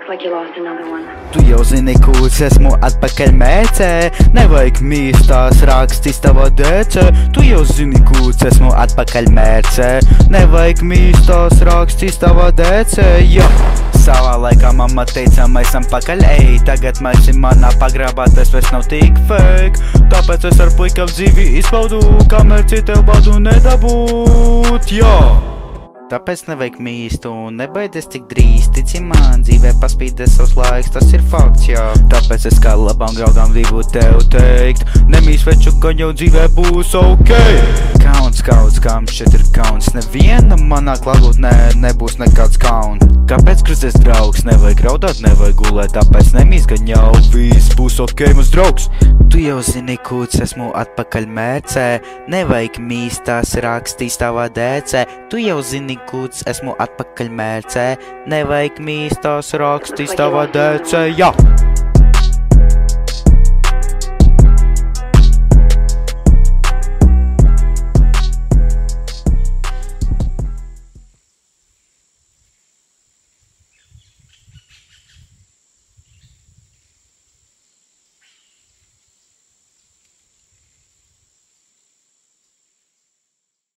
like you lost another one. Tu jau zini, kūts, esmu atpakaļ mērcē. Nevajag mīstās rakstīs tava dēcē. Tu jau zini, kūts, esmu atpakaļ mērcē. Nevajag mīstās rakstīs tava dēcē, jā. Savā laikā mamma teica, mēs esam pakaļ, ej. Tagad mēs ir manā pagrabā, tas vairs nav tik fake. Tāpēc es ar puikam dzīvi izbaudu, kamēr citēv badu nedabūt, jā. Tāpēc nevajag mīst un nebaidies tik drīz. Tici man, dzīvē paspīdēs savs laiks, tas ir fakts, jā. Tāpēc es kā labām draugām gribu tev teikt, nemīst veču, ka jau dzīvē būs ok. Kauns, kam šeit ir kauns, neviena manā klātbūtnē nebūs nekāds kauns. Kāpēc krusties draugs, nevajag raudāt, nevajag gulēt, tāpēc nemīst, gan jau viss būs ok, mums draugs. Tu jau zini, kūts, esmu atpakaļ mērcē. Nevajag mīstās rakstīs tavā dēcē. Tu jau zini, kūts, esmu atpakaļ mērcē. Nevajag mīstās rakstīs tavā dēcē, jā.